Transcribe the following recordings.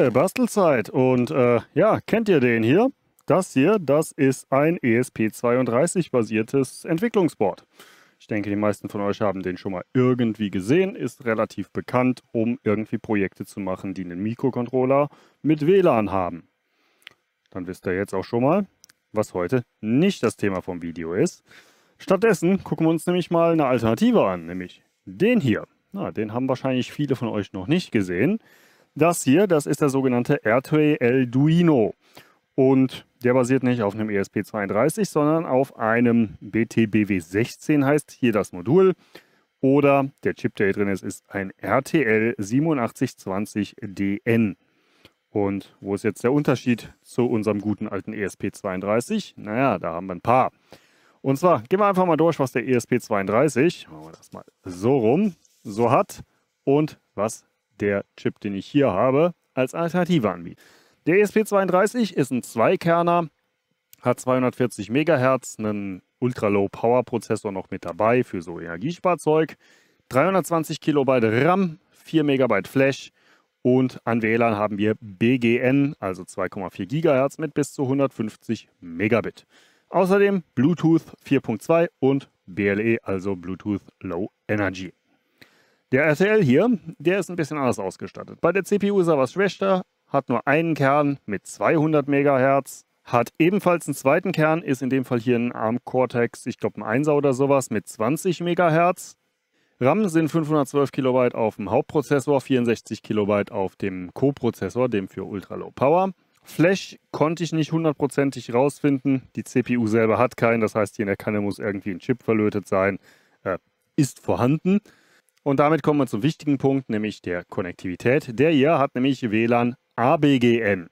Leute, Bastelzeit und ja, kennt ihr den hier? Das hier, das ist ein ESP32 basiertes Entwicklungsboard. Ich denke, die meisten von euch haben den schon mal irgendwie gesehen, ist relativ bekannt, um irgendwie Projekte zu machen, die einen Mikrocontroller mit WLAN haben. Dann wisst ihr jetzt auch schon mal, was heute nicht das Thema vom Video ist. Stattdessen gucken wir uns nämlich mal eine Alternative an, nämlich den hier. Na, den haben wahrscheinlich viele von euch noch nicht gesehen. Das hier, das ist der sogenannte RTL-Duino. Und der basiert nicht auf einem ESP32, sondern auf einem BTBW16 heißt hier das Modul. Oder der Chip, der hier drin ist ein RTL 8720DN. Und wo ist jetzt der Unterschied zu unserem guten alten ESP32? Naja, da haben wir ein paar. Und zwar gehen wir einfach mal durch, was der ESP32, machen wir das mal so rum, so hat und was der Chip, den ich hier habe, als Alternative anbietet. Der ESP32 ist ein Zweikerner, hat 240 MHz, einen Ultra-Low-Power-Prozessor noch mit dabei für so Energiesparzeug, 320 KB RAM, 4 MB Flash und an WLAN haben wir BGN, also 2,4 GHz mit bis zu 150 Megabit. Außerdem Bluetooth 4.2 und BLE, also Bluetooth Low Energy. Der RTL hier, der ist ein bisschen anders ausgestattet. Bei der CPU ist er was schwächer, hat nur einen Kern mit 200 MHz, hat ebenfalls einen zweiten Kern, ist in dem Fall hier ein ARM Cortex, ich glaube ein 1er oder sowas mit 20 MHz. RAM sind 512 KB auf dem Hauptprozessor, 64 KB auf dem Co-Prozessor, dem für Ultra Low Power. Flash konnte ich nicht hundertprozentig rausfinden, die CPU selber hat keinen, das heißt hier in der Kanne muss irgendwie ein Chip verlötet sein, ist vorhanden. Und damit kommen wir zum wichtigen Punkt, nämlich der Konnektivität. Der hier hat nämlich WLAN ABGN.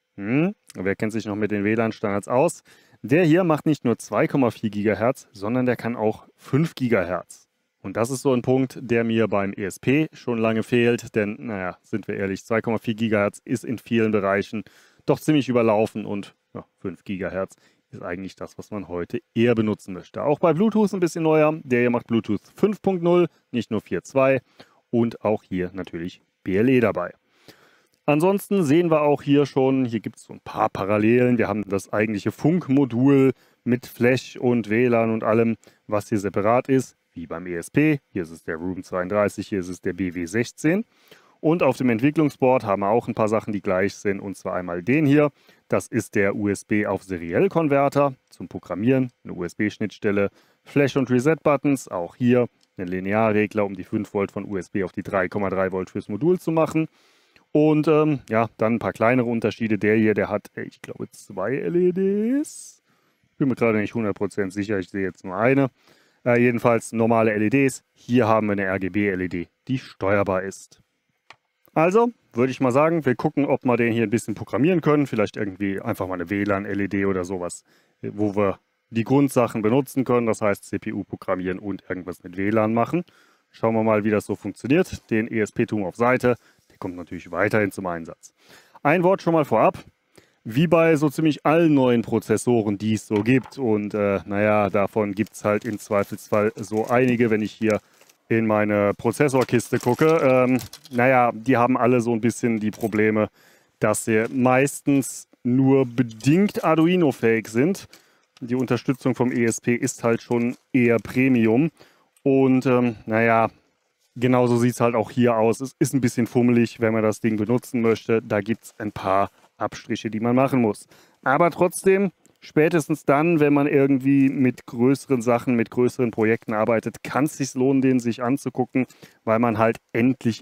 Wer kennt sich noch mit den WLAN-Standards aus? Der hier macht nicht nur 2,4 GHz, sondern der kann auch 5 GHz. Und das ist so ein Punkt, der mir beim ESP schon lange fehlt, denn, naja, sind wir ehrlich, 2,4 GHz ist in vielen Bereichen doch ziemlich überlaufen und ja, 5 GHz ist eigentlich das, was man heute eher benutzen möchte. Auch bei Bluetooth ein bisschen neuer. Der hier macht Bluetooth 5.0, nicht nur 4.2 und auch hier natürlich BLE dabei. Ansonsten sehen wir auch hier schon, hier gibt es so ein paar Parallelen. Wir haben das eigentliche Funkmodul mit Flash und WLAN und allem, was hier separat ist, wie beim ESP. Hier ist es der Room 32, hier ist es der BW16. Und auf dem Entwicklungsboard haben wir auch ein paar Sachen, die gleich sind, und zwar einmal den hier. Das ist der USB auf Seriell-Konverter zum Programmieren, eine USB-Schnittstelle, Flash- und Reset-Buttons, auch hier ein Linearregler, um die 5 Volt von USB auf die 3,3 Volt fürs Modul zu machen. Und ja, dann ein paar kleinere Unterschiede. Der hier, der hat, ich glaube, 2 LEDs. Ich bin mir gerade nicht 100% sicher, ich sehe jetzt nur eine. Jedenfalls normale LEDs. Hier haben wir eine RGB-LED, die steuerbar ist. Also, würde ich mal sagen, wir gucken, ob wir den hier ein bisschen programmieren können. Vielleicht irgendwie einfach mal eine WLAN-LED oder sowas, wo wir die Grundsachen benutzen können. Das heißt, CPU programmieren und irgendwas mit WLAN machen. Schauen wir mal, wie das so funktioniert. Den ESP-Turm auf Seite, der kommt natürlich weiterhin zum Einsatz. Ein Wort schon mal vorab. Wie bei so ziemlich allen neuen Prozessoren, die es so gibt. Und naja, davon gibt es halt im Zweifelsfall so einige, wenn ich hier in meine Prozessorkiste gucke. Naja, die haben alle so ein bisschen die Probleme, dass sie meistens nur bedingt Arduino-fähig sind. Die Unterstützung vom ESP ist halt schon eher Premium. Und naja, genauso sieht es halt auch hier aus. Es ist ein bisschen fummelig, wenn man das Ding benutzen möchte. Da gibt es ein paar Abstriche, die man machen muss. Aber trotzdem, spätestens dann, wenn man irgendwie mit größeren Sachen, mit größeren Projekten arbeitet, kann es sich lohnen, den sich anzugucken, weil man halt endlich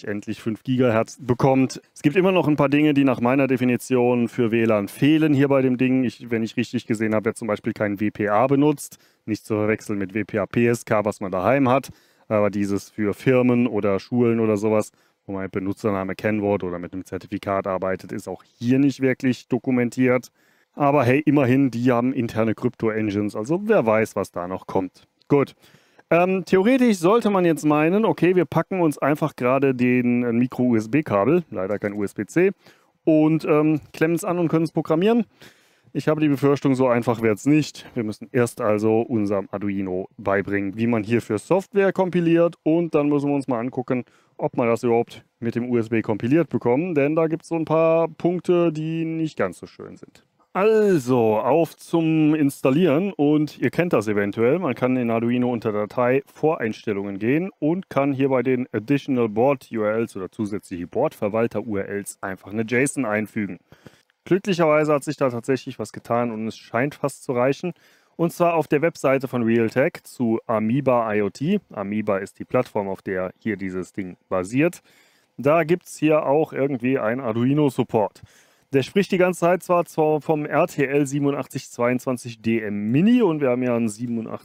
5 GHz bekommt. Es gibt immer noch ein paar Dinge, die nach meiner Definition für WLAN fehlen hier bei dem Ding. Wenn ich richtig gesehen habe, wird zum Beispiel kein WPA benutzt. Nicht zu verwechseln mit WPA PSK, was man daheim hat. Aber dieses für Firmen oder Schulen oder sowas, wo man mit Benutzername, Kennwort oder mit einem Zertifikat arbeitet, ist auch hier nicht wirklich dokumentiert. Aber hey, immerhin, die haben interne Krypto-Engines, also wer weiß, was da noch kommt. Gut. Theoretisch sollte man jetzt meinen, okay, wir packen uns einfach gerade den Micro-USB-Kabel, leider kein USB-C, und klemmen es an und können es programmieren. Ich habe die Befürchtung, so einfach wird es nicht. Wir müssen erst also unserem Arduino beibringen, wie man hierfür Software kompiliert und dann müssen wir uns mal angucken, ob wir das überhaupt mit dem USB kompiliert bekommen, denn da gibt es so ein paar Punkte, die nicht ganz so schön sind. Also, auf zum Installieren und ihr kennt das eventuell, man kann in Arduino unter Datei Voreinstellungen gehen und kann hier bei den Additional Board URLs oder zusätzliche Boardverwalter URLs einfach eine JSON einfügen. Glücklicherweise hat sich da tatsächlich was getan und es scheint fast zu reichen. Und zwar auf der Webseite von Realtek zu Amoeba IoT. Amoeba ist die Plattform, auf der hier dieses Ding basiert. Da gibt es hier auch irgendwie einen Arduino-Support. Der spricht die ganze Zeit zwar vom RTL 8722 DM Mini und wir haben ja einen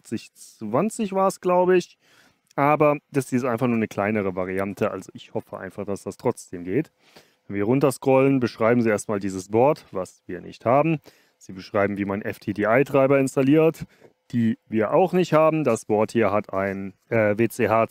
8720 war es, glaube ich. Aber das ist einfach nur eine kleinere Variante, also ich hoffe einfach, dass das trotzdem geht. Wenn wir runterscrollen, beschreiben sie erstmal dieses Board, was wir nicht haben. Sie beschreiben, wie man FTDI-Treiber installiert, die wir auch nicht haben. Das Board hier hat ein WCH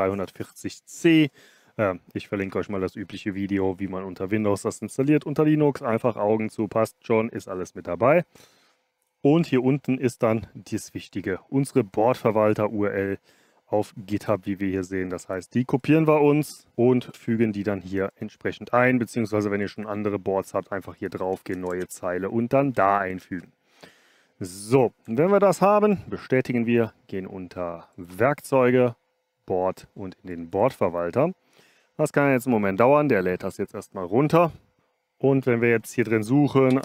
CH340C. Ich verlinke euch mal das übliche Video, wie man unter Windows das installiert. Unter Linux einfach Augen zu, passt schon, ist alles mit dabei. Und hier unten ist dann das Wichtige, unsere Boardverwalter-URL auf GitHub, wie wir hier sehen. Das heißt, die kopieren wir uns und fügen die dann hier entsprechend ein, beziehungsweise wenn ihr schon andere Boards habt, einfach hier drauf gehen, neue Zeile und dann da einfügen. So, wenn wir das haben, bestätigen wir, gehen unter Werkzeuge, Board und in den Boardverwalter. Das kann jetzt einen Moment dauern, der lädt das jetzt erstmal runter. Und wenn wir jetzt hier drin suchen,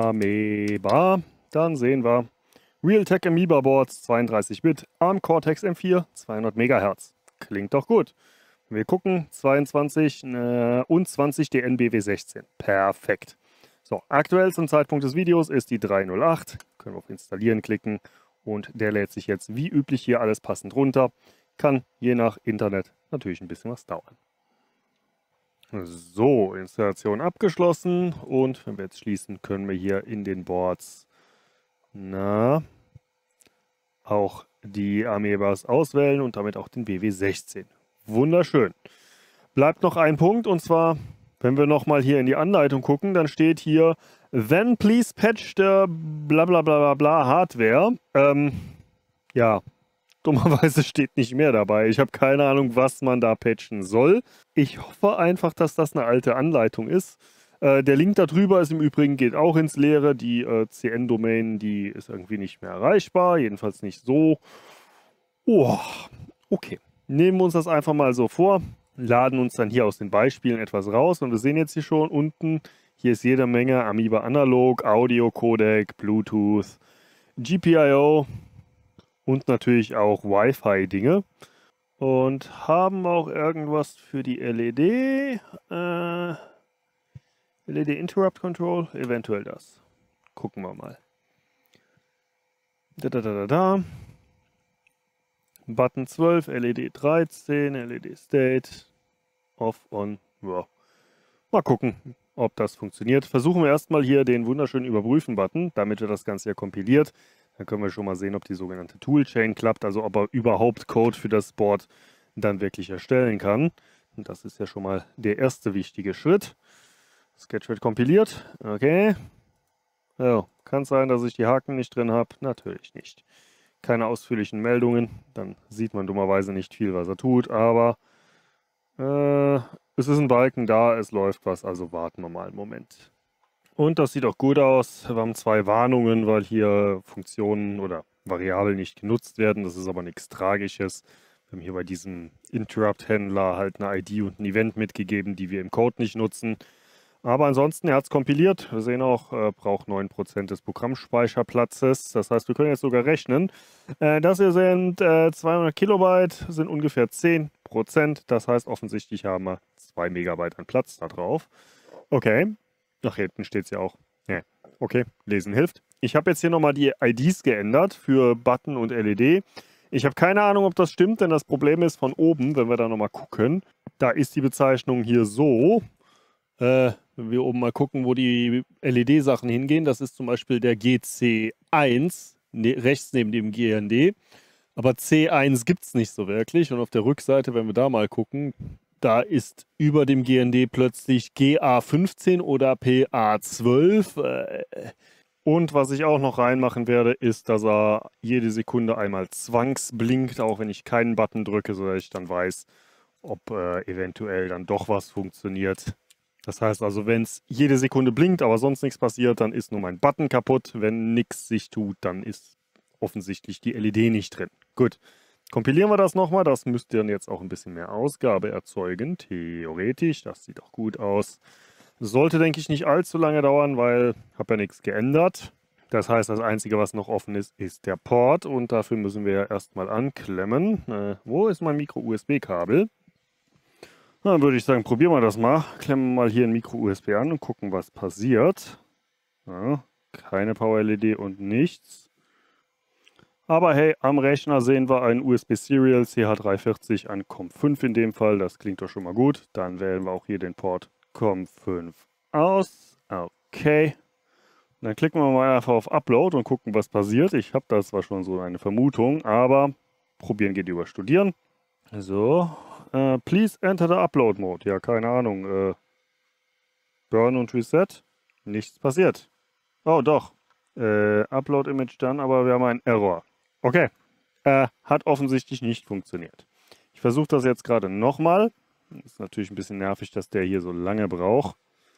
Amoeba, dann sehen wir Realtek Amoeba Boards 32-Bit, ARM Cortex M4, 200 MHz. Klingt doch gut. Wir gucken, 22 und 20 DNBW16. Perfekt. So, aktuell zum Zeitpunkt des Videos ist die 308. Können wir auf Installieren klicken und der lädt sich jetzt wie üblich hier alles passend runter. Kann je nach Internet natürlich ein bisschen was dauern. So, Installation abgeschlossen und wenn wir jetzt schließen, können wir hier in den Boards auch die Amoebas auswählen und damit auch den BW16. Wunderschön. Bleibt noch ein Punkt und zwar, wenn wir nochmal hier in die Anleitung gucken, dann steht hier, then please patch the bla bla bla bla bla Hardware. Ja, dummerweise steht nicht mehr dabei. Ich habe keine Ahnung, was man da patchen soll. Ich hoffe einfach, dass das eine alte Anleitung ist. Der Link darüber ist im Übrigen, geht auch ins Leere. Die CN-Domain, die ist irgendwie nicht mehr erreichbar. Jedenfalls nicht so. Oh, okay. Nehmen wir uns das einfach mal so vor. Laden uns dann hier aus den Beispielen etwas raus. Und wir sehen jetzt hier schon unten, hier ist jede Menge Amoeba Analog, Audio Codec, Bluetooth, GPIO und natürlich auch Wi-Fi-Dinge. Und haben auch irgendwas für die LED. LED Interrupt Control, eventuell das. Gucken wir mal. Button 12, LED 13, LED State, Off, On. Ja. Mal gucken, ob das funktioniert. Versuchen wir erstmal hier den wunderschönen Überprüfen-Button, damit wir das Ganze ja kompiliert. Dann können wir schon mal sehen, ob die sogenannte Toolchain klappt, also ob er überhaupt Code für das Board dann wirklich erstellen kann. Und das ist ja schon mal der erste wichtige Schritt. Sketch wird kompiliert. Okay. Ja, kann sein, dass ich die Haken nicht drin habe. Natürlich nicht. Keine ausführlichen Meldungen. Dann sieht man dummerweise nicht viel, was er tut. Aber es ist ein Balken da, es läuft was. Also warten wir mal einen Moment. Und das sieht auch gut aus. Wir haben 2 Warnungen, weil hier Funktionen oder Variablen nicht genutzt werden. Das ist aber nichts Tragisches. Wir haben hier bei diesem Interrupt-Händler halt eine ID und ein Event mitgegeben, die wir im Code nicht nutzen. Aber ansonsten, er hat es kompiliert. Wir sehen auch, braucht 9% des Programmspeicherplatzes. Das heißt, wir können jetzt sogar rechnen. Das hier sind 200 Kilobyte, sind ungefähr 10%. Das heißt, offensichtlich haben wir 2 Megabyte an Platz da drauf. Okay. Ach, hier hinten steht es ja auch. Ja. Okay, lesen hilft. Ich habe jetzt hier nochmal die IDs geändert für Button und LED. Ich habe keine Ahnung, ob das stimmt, denn das Problem ist von oben, wenn wir da nochmal gucken, da ist die Bezeichnung hier so. Wenn wir oben mal gucken, wo die LED-Sachen hingehen, das ist zum Beispiel der GC1, rechts neben dem GND. Aber C1 gibt es nicht so wirklich. Und auf der Rückseite, wenn wir da mal gucken, da ist über dem GND plötzlich GA15 oder PA12. Und was ich auch noch reinmachen werde, ist, dass er jede Sekunde einmal zwangsblinkt, auch wenn ich keinen Button drücke, sodass ich dann weiß, ob eventuell dann doch was funktioniert. Das heißt also, wenn es jede Sekunde blinkt, aber sonst nichts passiert, dann ist nur mein Button kaputt. Wenn nichts sich tut, dann ist offensichtlich die LED nicht drin. Gut, kompilieren wir das nochmal. Das müsste dann jetzt auch ein bisschen mehr Ausgabe erzeugen, theoretisch. Das sieht auch gut aus. Sollte, denke ich, nicht allzu lange dauern, weil ich habe ja nichts geändert. Das heißt, das Einzige, was noch offen ist, ist der Port. Und dafür müssen wir ja erstmal anklemmen. Wo ist mein Micro-USB-Kabel? Dann würde ich sagen, probieren wir das mal. Klemmen wir mal hier ein Micro-USB an und gucken, was passiert. Ja, keine Power-LED und nichts. Aber hey, am Rechner sehen wir ein USB-Serial CH340 an COM5 in dem Fall. Das klingt doch schon mal gut. Dann wählen wir auch hier den Port COM5 aus. Okay. Und dann klicken wir mal einfach auf Upload und gucken, was passiert. Ich habe da zwar schon so eine Vermutung, aber probieren geht über Studieren. So, please enter the Upload Mode. Ja, keine Ahnung. Burn und Reset. Nichts passiert. Oh, doch. Upload Image dann, aber wir haben einen Error. Okay. Hat offensichtlich nicht funktioniert. Ich versuche das jetzt gerade nochmal. Ist natürlich ein bisschen nervig, dass der hier so lange braucht.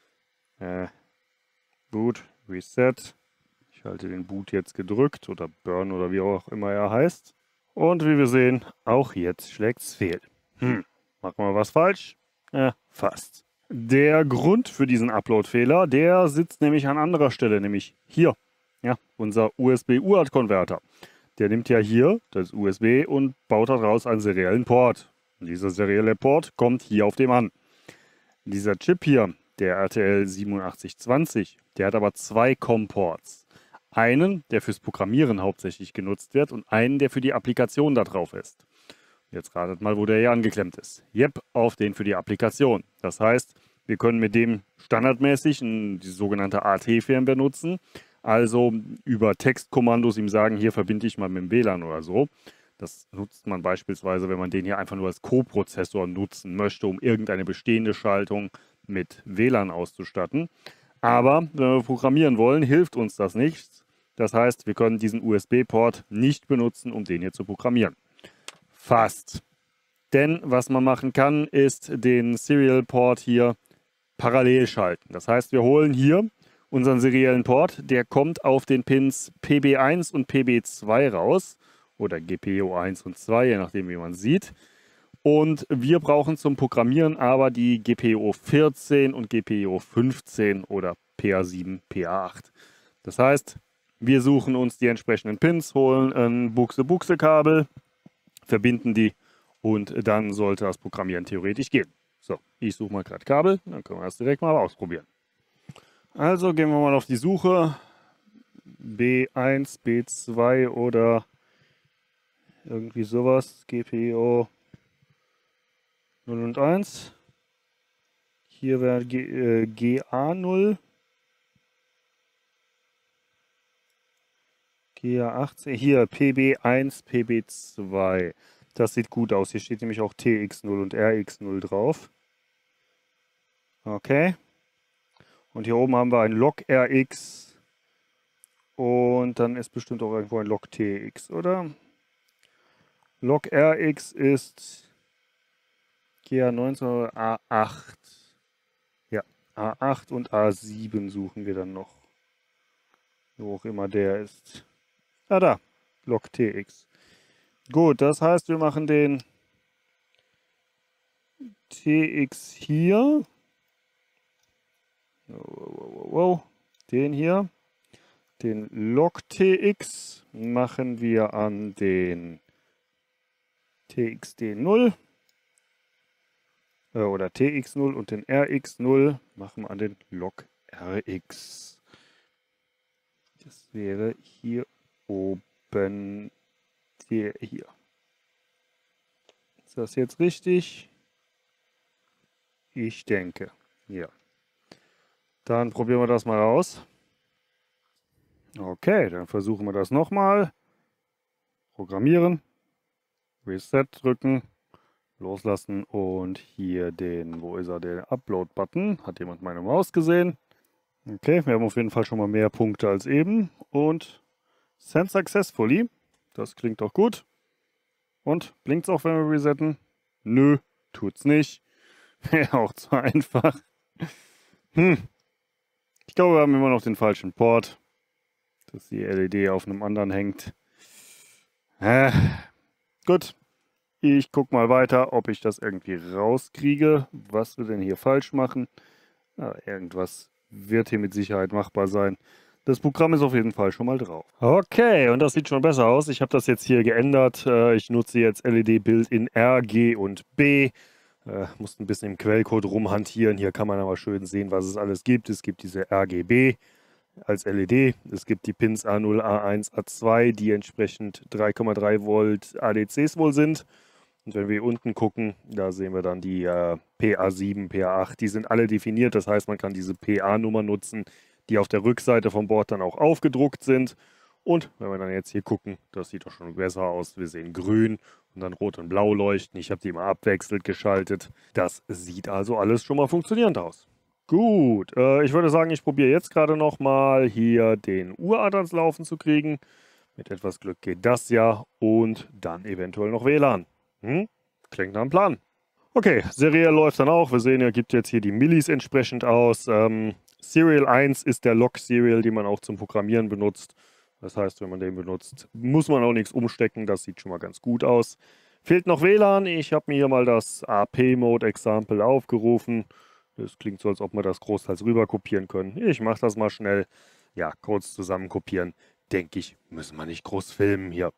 Boot, Reset. Ich halte den Boot jetzt gedrückt oder Burn oder wie auch immer er heißt. Und wie wir sehen, auch jetzt schlägt es fehl. Machen wir was falsch? Fast. Der Grund für diesen Upload-Fehler, der sitzt nämlich an anderer Stelle, nämlich hier. Ja, unser USB-UART-Konverter. Der nimmt ja hier das USB und baut daraus einen seriellen Port. Und dieser serielle Port kommt hier auf dem an. Dieser Chip hier, der RTL 8720, der hat aber zwei COM-Ports. Einen, der fürs Programmieren hauptsächlich genutzt wird und einen, der für die Applikation da drauf ist. Jetzt ratet mal, wo der hier angeklemmt ist. Yep, auf den für die Applikation. Das heißt, wir können mit dem standardmäßig die sogenannte AT-Firmware nutzen. Also über Textkommandos ihm sagen, hier verbinde ich mal mit dem WLAN oder so. Das nutzt man beispielsweise, wenn man den hier einfach nur als Co-Prozessor nutzen möchte, um irgendeine bestehende Schaltung mit WLAN auszustatten. Aber wenn wir programmieren wollen, hilft uns das nichts. Das heißt, wir können diesen USB-Port nicht benutzen, um den hier zu programmieren. Fast. Denn was man machen kann, ist den Serial Port hier parallel schalten. Das heißt, wir holen hier unseren seriellen Port, der kommt auf den Pins PB1 und PB2 raus oder GPIO 1 und 2, je nachdem wie man sieht. Und wir brauchen zum Programmieren aber die GPIO 14 und GPIO 15 oder PA7, PA8. Das heißt, wir suchen uns die entsprechenden Pins, holen ein Buchse-Buchse-Kabel, verbinden die und dann sollte das Programmieren theoretisch gehen. So, ich suche mal gerade Kabel, dann können wir das direkt mal ausprobieren. Also gehen wir mal auf die Suche. B1, B2 oder irgendwie sowas. GPIO 0 und 1. Hier wäre GA0. GA18. Hier PB1, PB2. Das sieht gut aus. Hier steht nämlich auch TX0 und RX0 drauf. Okay. Und hier oben haben wir ein Log RX. Und dann ist bestimmt auch irgendwo ein Log TX, oder? Log RX ist GA19 oder A8. Ja, A8 und A7 suchen wir dann noch. Wo auch immer der ist. Ah, da. Log TX. Gut, das heißt, wir machen den TX hier. Den hier. Den Log TX machen wir an den TXD0 oder TX0 und den RX0 machen wir an den Log RX. Das wäre hier oben der hier. Ist das jetzt richtig? Ich denke, ja. Dann probieren wir das mal aus. Okay, dann versuchen wir das nochmal. Programmieren. Reset drücken. Loslassen und hier den, wo ist er, den Upload-Button. Hat jemand meine Maus gesehen? Okay, wir haben auf jeden Fall schon mal mehr Punkte als eben. Und Send successfully. Das klingt doch gut. Und blinkt es auch, wenn wir resetten? Nö, tut's nicht. Wäre auch zu einfach. Ich glaube, wir haben immer noch den falschen Port. Dass die LED auf einem anderen hängt. Gut. Ich gucke mal weiter, ob ich das irgendwie rauskriege, was wir denn hier falsch machen. Irgendwas wird hier mit Sicherheit machbar sein. Das Programm ist auf jeden Fall schon mal drauf. Okay, und das sieht schon besser aus. Ich habe das jetzt hier geändert. Ich nutze jetzt LED-Bild in R, G und B. Muss ein bisschen im Quellcode rumhantieren. Hier kann man aber schön sehen, was es alles gibt. Es gibt diese RGB als LED. Es gibt die Pins A0, A1, A2, die entsprechend 3,3 Volt ADCs wohl sind. Und wenn wir hier unten gucken, da sehen wir dann die PA7, PA8, die sind alle definiert. Das heißt, man kann diese PA-Nummer nutzen, die auf der Rückseite vom Board dann auch aufgedruckt sind. Und wenn wir dann jetzt hier gucken, das sieht doch schon besser aus. Wir sehen grün und dann rot und blau leuchten. Ich habe die immer abwechselnd geschaltet. Das sieht also alles schon mal funktionierend aus. Gut, ich würde sagen, ich probiere jetzt gerade noch mal hier den UART ans Laufen zu kriegen. Mit etwas Glück geht das ja und dann eventuell noch WLAN. Klingt nach einem Plan. Okay, Serial läuft dann auch. Wir sehen, er gibt jetzt hier die Millis entsprechend aus. Serial 1 ist der Log-Serial, den man auch zum Programmieren benutzt. Das heißt, wenn man den benutzt, muss man auch nichts umstecken. Das sieht schon mal ganz gut aus. Fehlt noch WLAN. Ich habe mir hier mal das AP-Mode-Example aufgerufen. Das klingt so, als ob wir das großteils rüber kopieren können. Ich mache das mal schnell. Ja, kurz zusammen kopieren. Denke ich, müssen wir nicht groß filmen hier.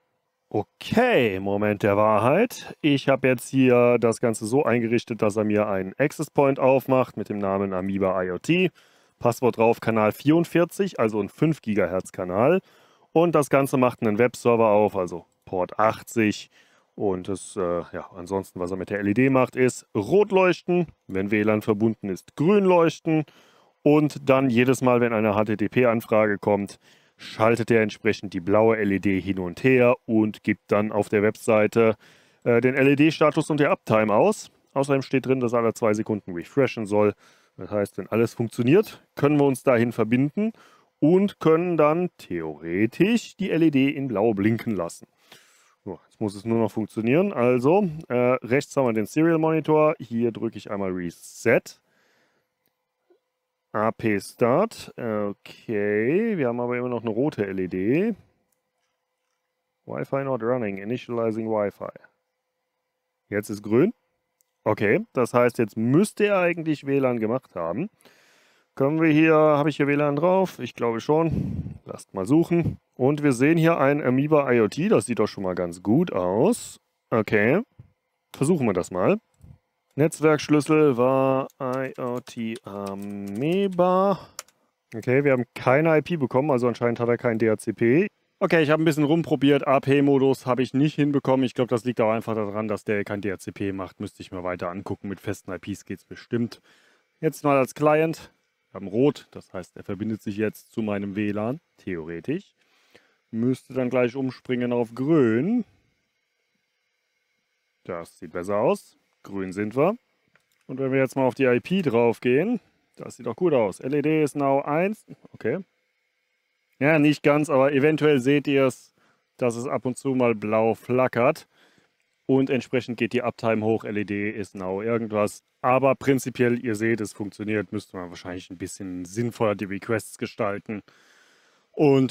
Okay, Moment der Wahrheit. Ich habe jetzt hier das Ganze so eingerichtet, dass er mir einen Access Point aufmacht mit dem Namen Amoeba IoT. Passwort drauf, Kanal 44, also ein 5 GHz Kanal. Und das Ganze macht einen Webserver auf, also Port 80. Und das, ansonsten, was er mit der LED macht, ist rot leuchten, wenn WLAN verbunden ist, grün leuchten. Und dann jedes Mal, wenn eine HTTP-Anfrage kommt, schaltet er entsprechend die blaue LED hin und her und gibt dann auf der Webseite den LED-Status und der Uptime aus. Außerdem steht drin, dass er alle 2 Sekunden refreshen soll. Das heißt, wenn alles funktioniert, können wir uns dahin verbinden und können dann theoretisch die LED in blau blinken lassen. So, jetzt muss es nur noch funktionieren. Also, rechts haben wir den Serial Monitor. Hier drücke ich einmal Reset. AP Start. Okay, wir haben aber immer noch eine rote LED. Wi-Fi not running. Initializing Wi-Fi. Jetzt ist grün. Okay, das heißt, jetzt müsste er eigentlich WLAN gemacht haben. Können wir hier, habe ich hier WLAN drauf? Ich glaube schon. Lasst mal suchen. Und wir sehen hier ein Amoeba IoT. Das sieht doch schon mal ganz gut aus. Okay, versuchen wir das mal. Netzwerkschlüssel war IoT Amoeba. Okay, wir haben keine IP bekommen, also anscheinend hat er kein DHCP. Okay, ich habe ein bisschen rumprobiert. AP-Modus habe ich nicht hinbekommen. Ich glaube, das liegt auch einfach daran, dass der kein DHCP macht. Müsste ich mir weiter angucken. Mit festen IPs geht es bestimmt. Jetzt mal als Client. Wir haben rot, das heißt, er verbindet sich jetzt zu meinem WLAN. Theoretisch. Müsste dann gleich umspringen auf grün. Das sieht besser aus. Grün sind wir. Und wenn wir jetzt mal auf die IP drauf gehen, das sieht doch gut aus. LED ist now 1. Okay. Ja, nicht ganz, aber eventuell seht ihr es, dass es ab und zu mal blau flackert. Und entsprechend geht die Uptime hoch. LED ist now irgendwas. Aber prinzipiell, ihr seht, es funktioniert. Müsste man wahrscheinlich ein bisschen sinnvoller die Requests gestalten. Und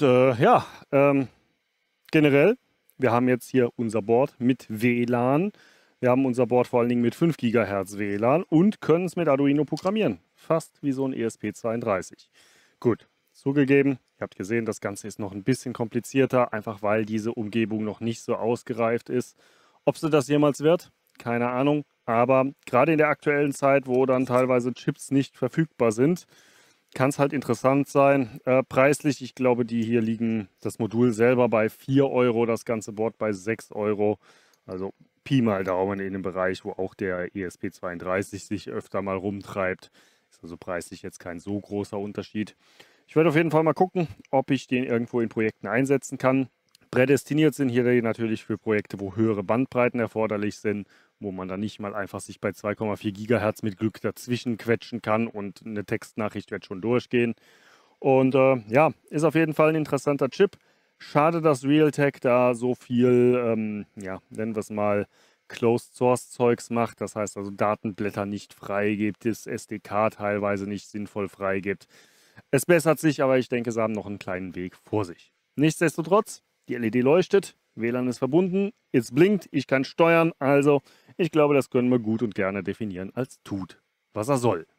generell, wir haben jetzt hier unser Board mit WLAN. Wir haben unser Board vor allen Dingen mit 5 GHz WLAN und können es mit Arduino programmieren. Fast wie so ein ESP32. Gut, zugegeben, ihr habt gesehen, das Ganze ist noch ein bisschen komplizierter, einfach weil diese Umgebung noch nicht so ausgereift ist. Ob sie das jemals wird, keine Ahnung. Aber gerade in der aktuellen Zeit, wo dann teilweise Chips nicht verfügbar sind, kann es halt interessant sein. Preislich, ich glaube, die hier liegen, das Modul selber bei 4 Euro, das ganze Board bei 6 Euro. Also Pi mal Daumen in dem Bereich, wo auch der ESP32 sich öfter mal rumtreibt. Ist also preislich jetzt kein so großer Unterschied. Ich werde auf jeden Fall mal gucken, ob ich den irgendwo in Projekten einsetzen kann. Prädestiniert sind hier natürlich für Projekte, wo höhere Bandbreiten erforderlich sind, wo man dann nicht mal einfach sich bei 2,4 Gigahertz mit Glück dazwischen quetschen kann und eine Textnachricht wird schon durchgehen. Und ja, ist auf jeden Fall ein interessanter Chip. Schade, dass Realtek da so viel, ja, nennen wir es mal, Closed-Source-Zeugs macht. Das heißt also Datenblätter nicht freigibt, das SDK teilweise nicht sinnvoll freigibt. Es bessert sich, aber ich denke, sie haben noch einen kleinen Weg vor sich. Nichtsdestotrotz, die LED leuchtet, WLAN ist verbunden, es blinkt, ich kann steuern. Also, ich glaube, das können wir gut und gerne definieren als tut, was er soll.